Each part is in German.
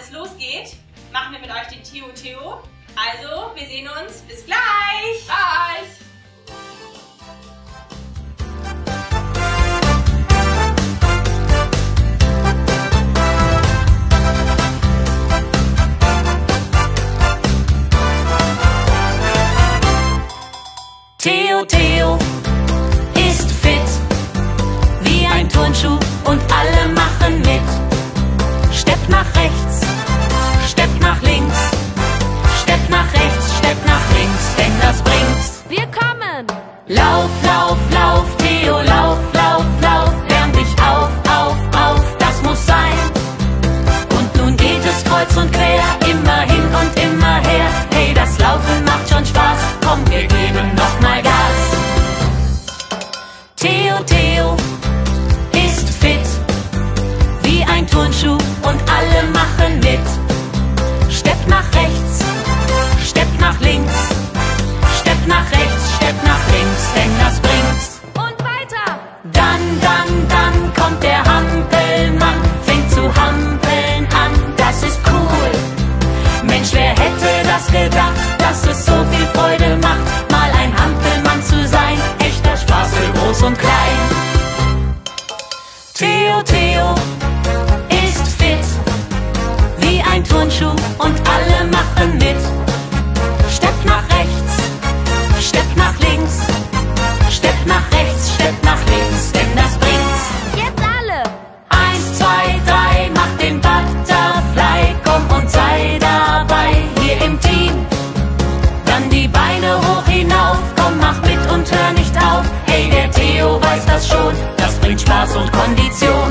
es losgeht, machen wir mit euch den Theo. Also, wir sehen uns. Bis gleich. Gleich. Theo ist fit wie ein Turnschuh und alle machen mit. Stepp nach rechts, Stepp nach links, Stepp nach rechts, Stepp nach links, denn das bringt's. Wir kommen! Lauf, lauf, lauf, Theo, lauf, lauf, lauf, wärm dich auf, das muss sein. Und nun geht es kreuz und quer, immer hin und immer her. Hey, das Laufen macht schon Spaß, komm, wir geben noch mal Gas. Theo ist fit wie ein Turnschuh und alle machen mit. Stepp nach rechts, Stepp nach links, Stepp nach rechts, Stepp nach links, denn das bringt's. Und weiter! Dann kommt der Hampelmann, fängt zu hampeln an, das ist cool. Mensch, wer hätte das gedacht, dass es so viel Freude macht, mal ein Hampelmann zu sein, echter Spaß für groß und klein. Theo ist fit wie ein Turnschuh und alle machen mit. Stepp nach rechts, Stepp nach links, Stepp nach rechts, Stepp nach links, denn das bringt's. Jetzt alle! 1, 2, 3, mach den Butterfly, komm und sei dabei hier im Team. Dann die Beine hoch hinauf, komm, mach mit und hör nicht auf. Hey, der Theo weiß das schon, das bringt Spaß und Kondition.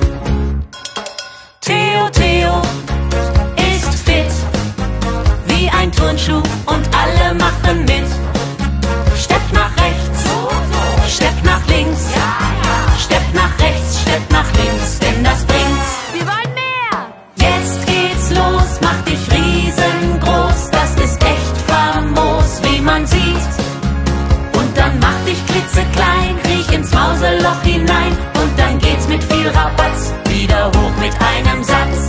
Theo ist fit wie ein Turnschuh und alle machen mit. Stepp nach rechts, Stepp nach links, Stepp nach rechts, Stepp nach links, denn das bringt's. Wir wollen mehr! Jetzt geht's los, mach dich riesengroß, das ist echt famos, wie man sieht. Und dann mach dich klitzeklein, kriech ins Mauseloch hinein und dann geht's mit viel Rabatz wieder hoch mit einem Satz.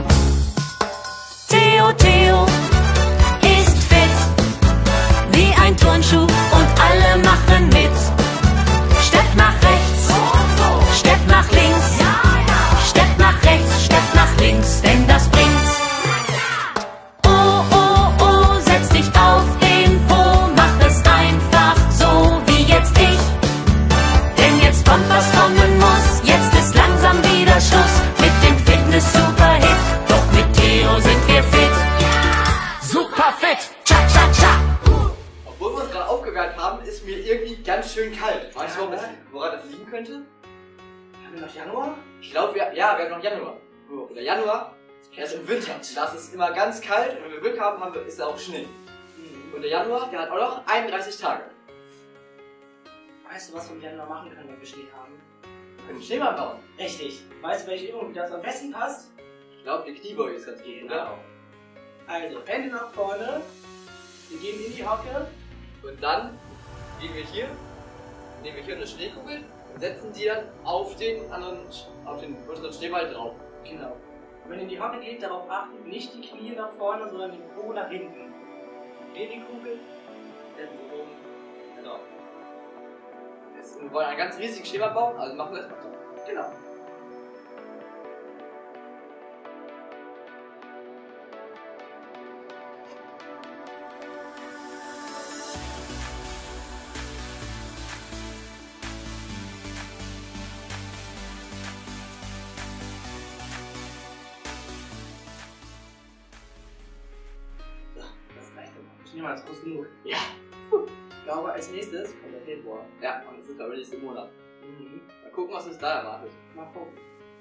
Theo ist fit wie ein Turnschuh und alle machen mit. Stepp nach rechts, Stepp nach links, Stepp nach rechts, Stepp nach links, denn das bringt's. Oh, setz dich auf den Po, mach es einfach so wie jetzt ich. Denn jetzt kommt, was kommen muss, jetzt ist langsam wieder Schluss mit dem Fitness-Superhit. Doch mit Theo sind wir fit. Super fit, cha-cha-cha. Obwohl wir uns gerade aufgewärmt haben, ist mir irgendwie ganz schön kalt. Weißt du, woran das liegen könnte? Haben wir noch Januar? Ich glaube, wir haben noch Januar. Und der Januar, der ist im Winter. Das ist immer ganz kalt und wenn wir Glück haben, ist da auch Schnee. Und der Januar, der hat auch noch 31 Tage. Weißt du, was wir im Januar machen können, wenn wir Schnee haben? Wir können einen Schneemann bauen. Richtig. Weißt du, welche Übung dazu am besten passt? Ich glaube, die Kniebeuge ist ganz gut, oder? Also, Hände nach vorne. Wir gehen in die Hocke. Und dann nehmen wir hier eine Schneekugel und setzen die dann auf den unseren Schneeball drauf. Genau. Und wenn ihr in die Hocke geht, darauf achten, nicht die Knie nach vorne, sondern den Po nach hinten. Dreh die Kugel. Setzen wir oben. Genau. Wir wollen einen ganz riesigen Schneeball bauen, also machen wir erstmal so. Genau. Schneemann ist groß genug. Ja. Ich glaube, als nächstes kommt der Februar. Ja, und das ist aber nächsten Monat. Mal gucken, was uns da erwartet. Mal gucken.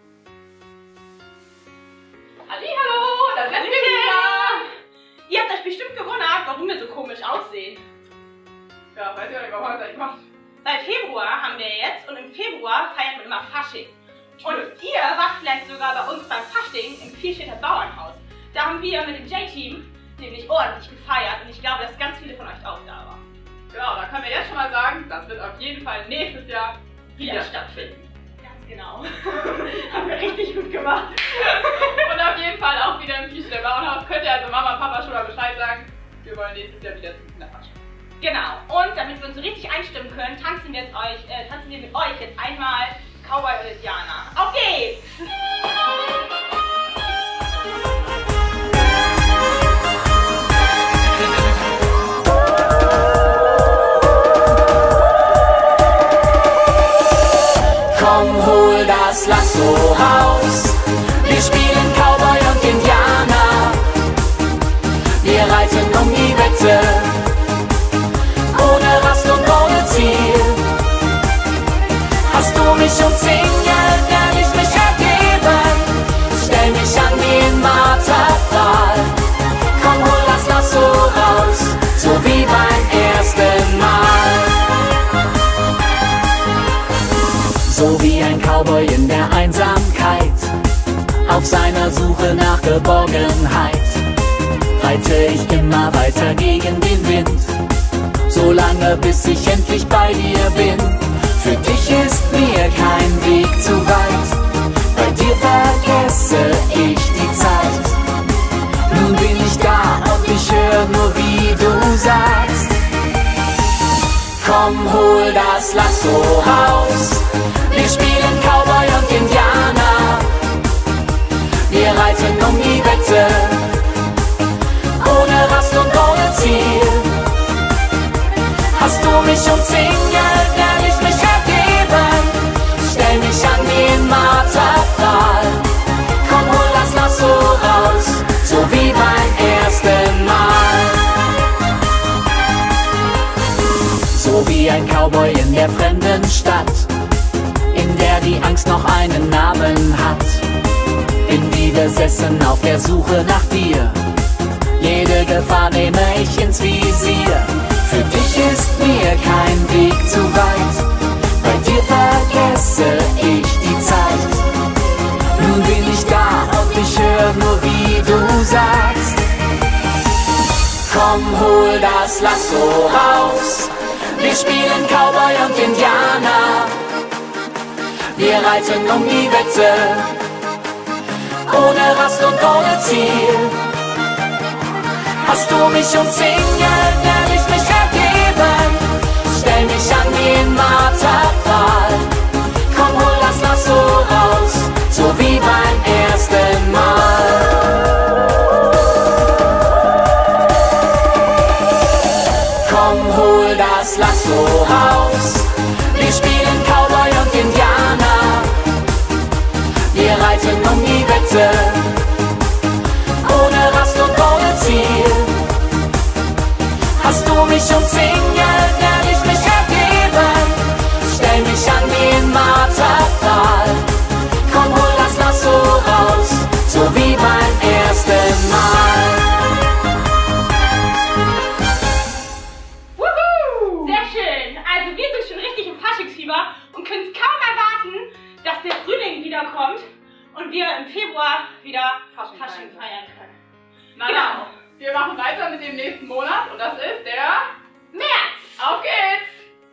Hallihallo, da sind wir wieder. Ihr habt euch bestimmt gewundert, warum wir so komisch aussehen. Ja, weiß ja nicht, warum man das macht. Seit Februar haben wir jetzt und im Februar feiern wir immer Fasching. Und ihr wart vielleicht sogar bei uns beim Fasching im Vierstädter Bauernhaus. Da haben wir mit dem J-Team nämlich ordentlich gefeiert und ich glaube, dass ganz viele von euch auch da waren. Genau, da können wir jetzt schon mal sagen, das wird auf jeden Fall nächstes Jahr wieder Stattfinden. Ganz Genau. Haben wir richtig gut gemacht. Und auf jeden Fall auch wieder im T-Shirt der Bauernhaus. Könnt ihr also Mama und Papa schon mal Bescheid sagen. Wir wollen nächstes Jahr wieder zum Kinderfasching. Genau. Und damit wir uns so richtig einstimmen können, tanzen wir mit euch jetzt einmal Cowboy und Indianer. Auf geht's! Komm, hol das Lasso raus. Wir spielen Cowboy und Indianer. Wir reiten um die Wette, ohne Rast und ohne Ziel. Hast du mich umzingelt, werde ich mich ergeben. Stell mich an den Marterpfahl. Komm, hol das Lasso raus, so wie beim ersten Mal. So wie ein Cowboy in der Einsamkeit, auf seiner Suche nach Geborgenheit, reite ich immer weiter gegen den Wind, solange bis ich endlich bei dir bin. Für dich ist mir kein Weg zu weit, bei dir vergesse ich die Zeit. Nun bin ich da und ich höre nur, wie du sagst. Komm, hol das Lasso raus. Wir spielen Cowboy und Indianer. Wir reiten um die Wette, ohne Rast und ohne Ziel. Hast du mich umzingelt, werde ich mich ergeben. Stell mich an den Marterpfahl. Komm, hol das Lasso raus, so wie beim ersten Mal. So wie ein Cowboy in der fremden Stadt, in der die Angst noch einen Namen hat. Bin wie besessen auf der Suche nach dir. Jede Gefahr nehme ich ins Visier. Für dich ist mir kein Weg zu weit, bei dir vergesse ich die Zeit. Nun bin ich da und ich höre nur, wie du sagst. Komm, hol das Lasso raus. Wir spielen Cowboy und Indianer. Wir reiten um die Wette, ohne Rast und ohne Ziel. Hast du mich umzingelt, werde ich mich ergeben. Stell mich an den Marterpfahl. Komm, hol das Lasso raus, so wie beim ersten Mal. Komm, hol das Lasso raus. Wir spielen Cowboy und Indianer. Wir reiten um die Wette, ohne Rast und ohne Ziel. Hast du mich umzingelt, werde ich mich ergeben. Stell mich an den Marterpfahl. Komm, hol das Lasso raus, so wie beim ersten Mal. Wuhu! Sehr schön. Also wir sind schon richtig im Faschingsfieber und können es kaum erwarten, dass der Frühling wiederkommt und wir im Februar wieder Fasching feiern können. Na Genau. dann, wir machen weiter mit dem nächsten Monat und das ist der März! Auf geht's!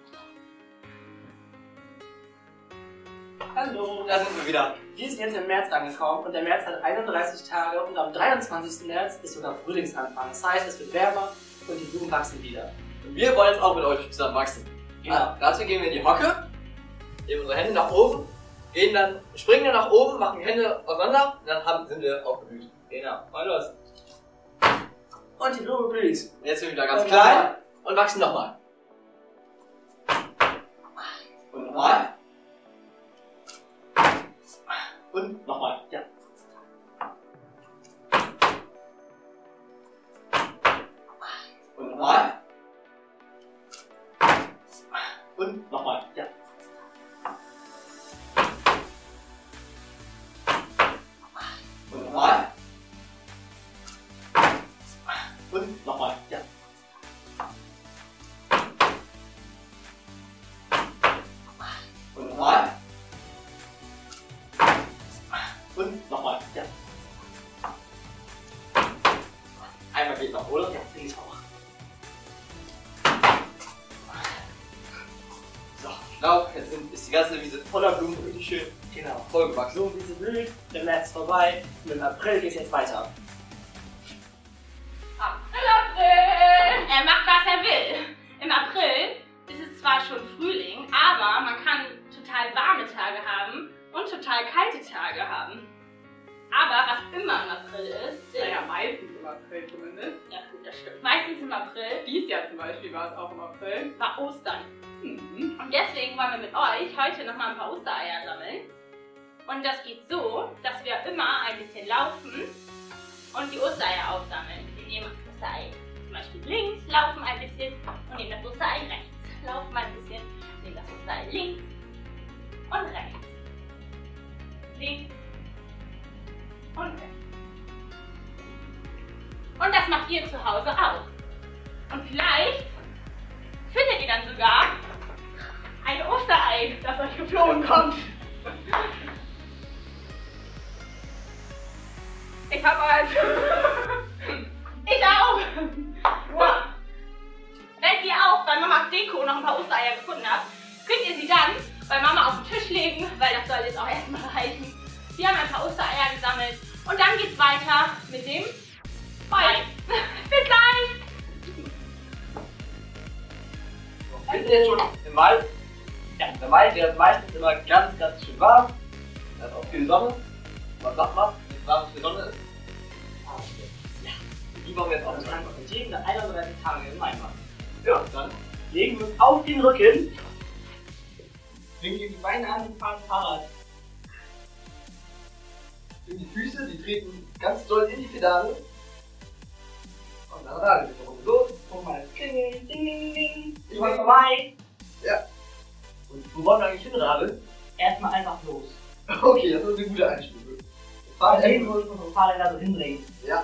Hallo. Da sind wir wieder. Wir sind jetzt im März angekommen und der März hat 31 Tage und am 23. März ist sogar Frühlingsanfang. Das heißt, es wird wärmer und die Blumen wachsen wieder. Und wir wollen jetzt auch mit euch zusammen wachsen. Genau. Dazu gehen wir in die Hocke, nehmen unsere Hände nach oben, springen dann nach oben, machen die Hände auseinander und dann sind wir aufgeblüht. Genau. Mal los. Und die Blume blüht. Jetzt sind wir wieder ganz klein und wachsen nochmal. Und nochmal. Und nochmal. Ja. Und nochmal. Und nochmal. Ja. Und nochmal. Und nochmal. Ja. Und nochmal. Und nochmal. Ja. Einmal geht noch, oder? Ja, denke ich auch. Laub, jetzt ist die ganze Wiese voller Blumen, richtig schön Genau. vollgewachsen. So, Wiese blüht, der März ist vorbei und im April geht es jetzt weiter. April! Er macht, was er will. Im April ist es zwar schon Frühling, aber man kann total warme Tage haben und total kalte Tage haben. Aber was immer im April ist, Naja, meistens im April zumindest. ja gut, das stimmt. Meistens im April Dies Jahr zum Beispiel war es auch im April. war Ostern. Mhm. Und deswegen wollen wir mit euch heute nochmal ein paar Ostereier sammeln. Und das geht so, dass wir immer ein bisschen laufen und die Ostereier aufsammeln. Wir nehmen das Osterei zum Beispiel links, laufen ein bisschen und nehmen das Osterei rechts. Laufen ein bisschen, nehmen das Osterei links und rechts. Links und rechts. Und das macht ihr zu Hause auch. Und vielleicht findet ihr dann sogar ein Osterei, das euch geflogen kommt. Ich hab eins. Ich auch. Wow. Wenn ihr auch bei Mamas Deko noch ein paar Ostereier gefunden habt, könnt ihr sie dann bei Mama auf den Tisch legen, weil das soll jetzt auch erstmal reichen. Wir haben ein paar Ostereier gesammelt und dann geht's weiter mit dem Feuer. Bis gleich. Wir sind jetzt schon im Wald. Ja, der Wald, der ist meistens immer ganz schön warm. Da ist auch viel Sonne. Was sagt man, wenn es warm viel Sonne ist? Ja, die wollen wir jetzt auch Also machen. einfach mit jedem der 31 Tage im Mai machen. Ja, dann Legen wir uns auf den Rücken, bringen die Beine an und fahren Fahrrad. sind die Füße, die treten ganz doll in die Pedale. Und dann radeln wir eine Runde los. Guck mal, klingeln, ding, ding, ding. Ich Ich war mach vorbei. Ja. Und wo wollen wir eigentlich hinradeln? Erstmal einfach los. Okay, das ist eine gute Einstellung. Wir fahren Sehen, hin. wo uns unsere Fahrräder so hinbringen. Ja.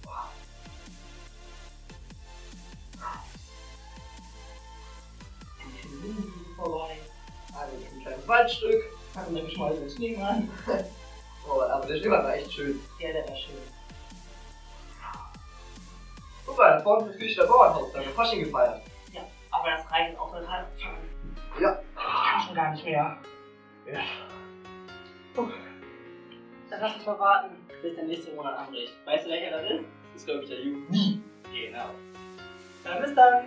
Vorbei. Also ein kleines Waldstück. Packen wir geschmolzenen Schneemann. Oh, aber der Schneemann war echt schön. Ja, der war schön. Guck mal, da vorne ist das Küchener Bauernhaus, da haben wir Fasching gefeiert. Ja, aber das reicht auch total. Ja. Ich kann schon gar nicht mehr. Ja. Dann lass uns mal warten, bis der nächste Monat anbricht. Weißt du, welcher das ist? Das ist, glaube ich, der Juni. Genau. Dann bis dann.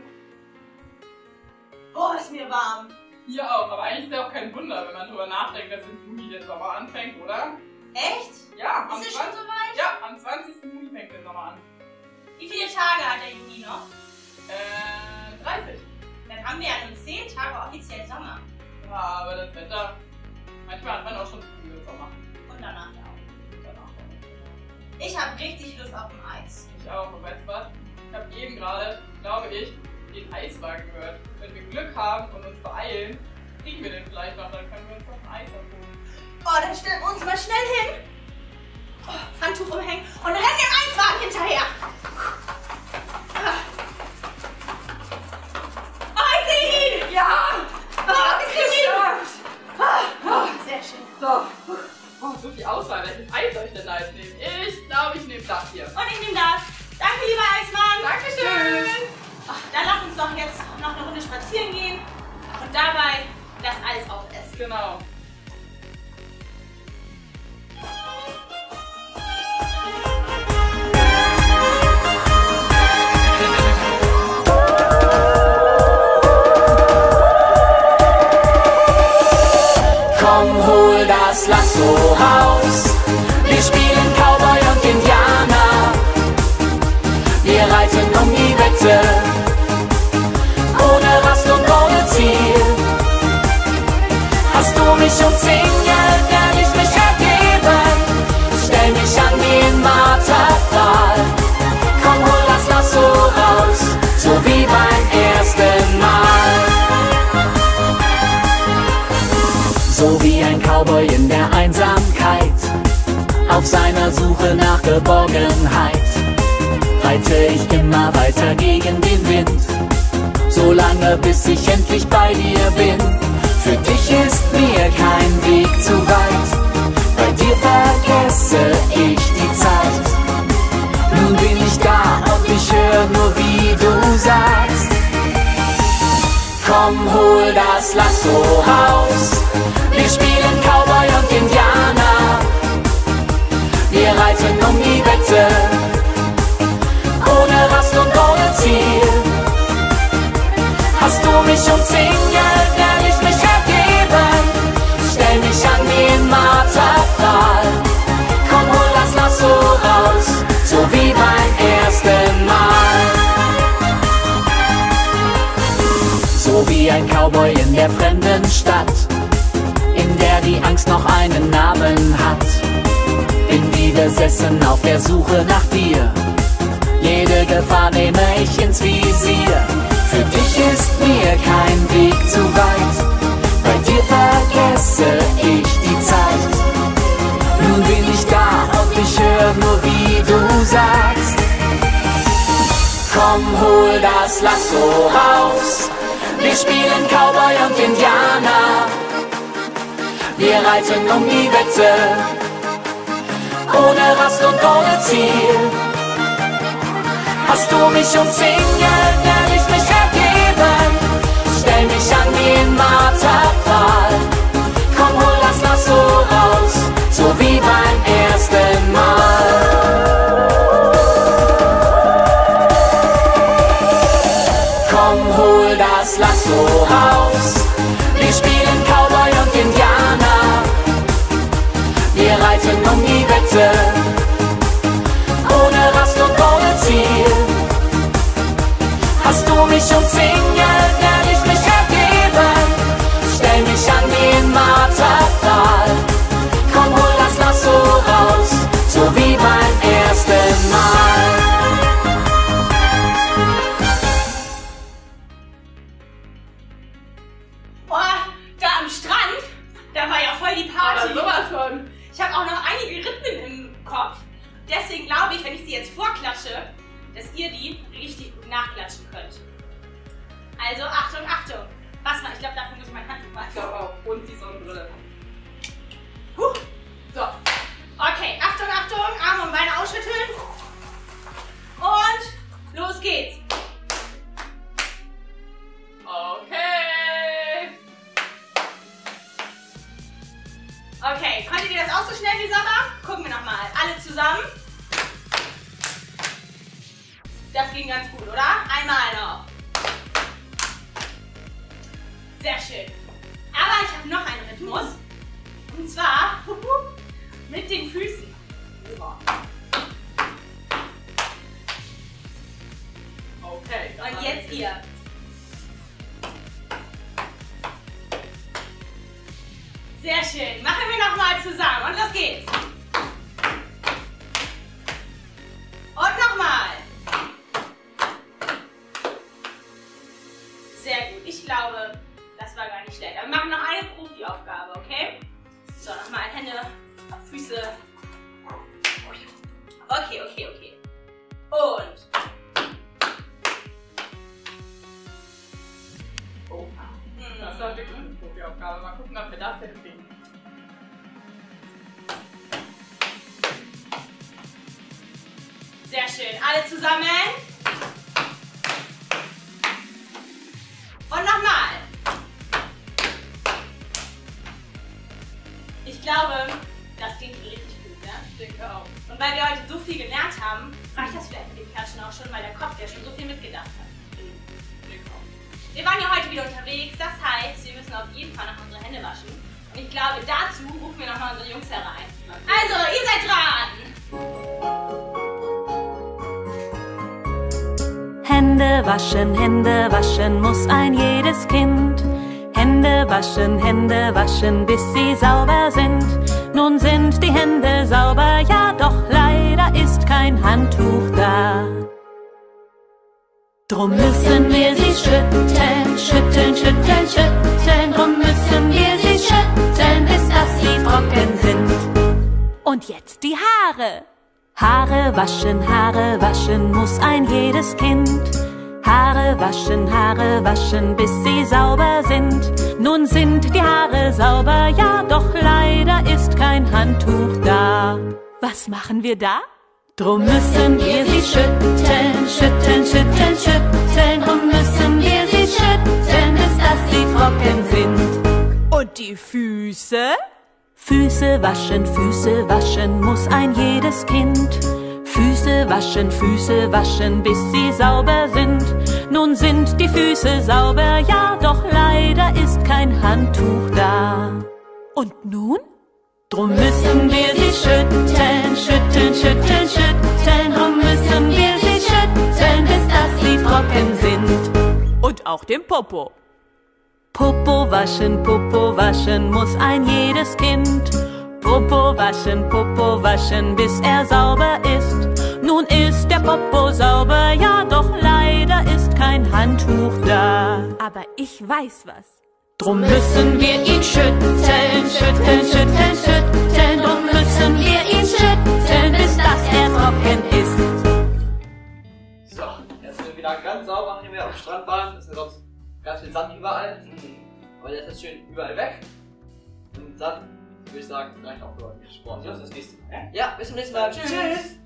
Oh, ist mir warm. Hier auch, aber eigentlich ist ja auch kein Wunder, wenn man drüber nachdenkt, dass im Juni der Sommer anfängt, oder? Echt? Ja, am Ist es schon 20. soweit? Ja, am 20. Juni fängt der Sommer an. Wie viele Tage hat der Juni noch? 30. Dann haben wir ja nur 10 Tage offiziell Sommer. Ja, aber das Wetter, manchmal hat man auch schon früh Sommer. Und danach ja auch. Danach auch. Ich habe richtig Lust auf ein Eis. Ich auch, und weißt du was? Ich habe eben gerade, glaube ich, den Eiswagen gehört. Wenn wir Glück haben und uns beeilen, kriegen wir den vielleicht noch, dann können wir uns noch ein Eis abholen. Oh, dann stellen wir uns mal schnell hin. Oh, Handtuch umhängen und rennen dem Eiswagen hinterher. Oh, ich sehe ihn! Ja! Oh, ich sehe ihn! Oh, sehr schön. So. Oh, so viel Auswahl. Welches Eis soll ich denn da jetzt nehmen? Ich glaube, ich nehme das hier. Und ich nehme das. Danke, lieber Eismann. Dankeschön. Ach, dann lass uns doch jetzt noch eine Runde spazieren gehen und dabei das Eis aufessen. Genau. Komm, hol das Lasso raus. Wir spielen Cowboy und Indianer. Wir reiten um die Wette, ohne Rast und ohne Ziel. Hast du mich umzingelt, werde ich mich ergeben. Stell mich an den Marterpfahl. Komm, hol das Lasso raus, so wie beim ersten Mal. So wie ein Cowboy in der Einsamkeit, auf seiner Suche nach Geborgenheit, reite ich immer weiter gegen den Wind, solange bis ich endlich bei dir bin. Für dich ist mir kein Weg zu weit, bei dir vergesse ich die Zeit. Nun bin ich da und ich höre nur, wie du sagst: Komm, hol das Lasso raus. Wir spielen Cowboy und Indianer. Wir reiten um die Wette, ohne Rast und ohne Ziel. Hast du mich umzingelt, werde ich mich ergeben. Stell mich an den Marterpfahl. Komm, hol das Lasso raus, so wie beim ersten Mal. So wie ein Cowboy in der fremden Stadt, in der die Angst noch einen Namen hat. Bin wie besessen auf der Suche nach dir. Jede Gefahr nehme ich ins Visier. Für dich ist mir kein Weg zu weit. Bei dir vergesse ich die Zeit. Nun bin ich da und ich höre nur, wie du sagst. Komm, hol das Lasso raus. Wir spielen Cowboy und Indianer. Wir reiten um die Wette, ohne Rast und ohne Ziel. Hast du mich umzingelt, werde ich mich ergeben. Stell mich an den Marterpfahl. Komm, hol das Lasso raus, so wie beim ersten Mal. Komm, hol das Lasso raus. Wir spielen Cowboy und Indianer. Wir reiten um die Wette, ohne Rast und ohne Ziel. Hast du mich umzingelt, werde ich mich ergeben. Stell mich an den Marterpfahl. Komm, hol das Lasso raus, so wie beim ersten Mal. Boah, da am Strand, da war ja voll die Party. Aber sowas von. Ich habe auch noch einige Rhythmen im Kopf. Deswegen glaube ich, wenn ich sie jetzt vorklatsche, dass ihr die richtig gut nachklatschen könnt. Also Achtung, Achtung. Was mal? Ich glaube, dafür muss ich mein Handtuch machen. Ich glaube auch. Und die Sonnenbrille. Huh. So. Okay, Achtung, Achtung. Arme und Beine ausschütteln. Und los geht's. Okay. Okay, konntet ihr das auch so schnell wie Sarah? Gucken wir nochmal. Alle zusammen. Das ging ganz gut, oder? Einmal noch. Sehr schön. Aber ich habe noch einen Rhythmus. Und zwar mit den Füßen. Okay. Und jetzt ihr. Sehr schön. Machen wir nochmal zusammen. Und los geht's. Und nochmal. Sehr gut. Ich glaube, das war gar nicht schlecht. Aber wir machen noch eine Profi-Aufgabe, okay? So, nochmal Hände, Füße. Okay, okay, okay. Und. Oh. Das war wirklich eine Profi-Aufgabe. Mal gucken, ob wir das hinkriegen. Sehr schön. Alle zusammen. Und nochmal. Ich glaube, das klingt richtig gut, ne? Ich denke auch. Und weil wir heute so viel gelernt haben, reicht das vielleicht mit dem Klatschen auch schon, weil der Kopf ja schon so viel mitgedacht hat. Ich denke auch. Wir waren ja heute wieder unterwegs, das heißt, wir müssen auf jeden Fall noch unsere Hände waschen. Und ich glaube, dazu rufen wir nochmal unsere Jungs herein. Also, ihr seid dran! Hände waschen muss ein jedes Kind. Hände waschen, bis sie sauber sind. Nun sind die Hände sauber, ja doch leider ist kein Handtuch da. Drum müssen wir sie schütteln, schütteln, schütteln, schütteln. Drum müssen wir sie schütteln, bis dass sie trocken sind. Und jetzt die Haare. Haare waschen muss ein jedes Kind. Haare waschen, bis sie sauber sind. Nun sind die Haare sauber, ja doch leider ist kein Handtuch da. Was machen wir da? Drum müssen wir sie schütteln, schütteln, schütteln, schütteln. Drum müssen wir sie schütteln, bis Und die Füße? Füße waschen muss ein jedes Kind. Füße waschen, bis sie sauber sind. Nun sind die Füße sauber, ja, doch leider ist kein Handtuch da. Und nun? Drum müssen wir sie schütteln, schütteln, schütteln, schütteln. Drum müssen wir sie schütteln, bis dass sie trocken sind. Und auch den Popo. Popo waschen muss ein jedes Kind. Popo waschen, bis er sauber ist. Nun ist der Popo sauber, ja, doch leider ist kein Handtuch da. Aber ich weiß was. Drum müssen wir ihn schütteln, schütteln, schütteln, schütteln. Drum müssen wir ihn schütteln, bis dass er trocken ist. So, jetzt sind wir wieder ganz sauber, nachdem wir am Strand waren. Es ist sonst ganz viel Sand überall. Aber jetzt ist schön überall weg. Und dann würde ich sagen, vielleicht auch über Sport. Das ist das nächste Mal. Ja, bis zum nächsten Mal. Tschüss.